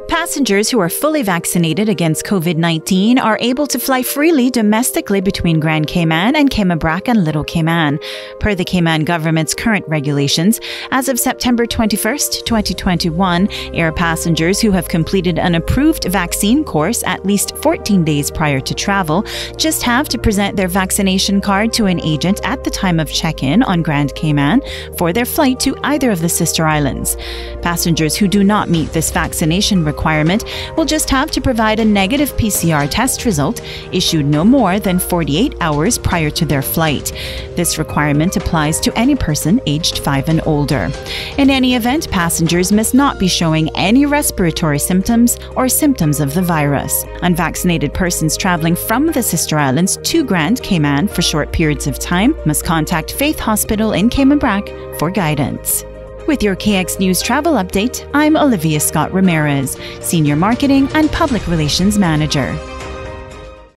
Passengers who are fully vaccinated against COVID-19 are able to fly freely domestically between Grand Cayman and Cayman Brac and Little Cayman. Per the Cayman government's current regulations, as of September 21st, 2021, air passengers who have completed an approved vaccine course at least 14 days prior to travel just have to present their vaccination card to an agent at the time of check-in on Grand Cayman for their flight to either of the sister islands. Passengers who do not meet this vaccination requirement will just have to provide a negative PCR test result issued no more than 48 hours prior to their flight. This requirement applies to any person aged 5 and older. In any event, passengers must not be showing any respiratory symptoms or symptoms of the virus. Unvaccinated persons traveling from the sister islands to Grand Cayman for short periods of time must contact Faith Hospital in Cayman Brac for guidance. With your KX News Travel Update, I'm Olivia Scott Ramirez, Senior Marketing and Public Relations Manager.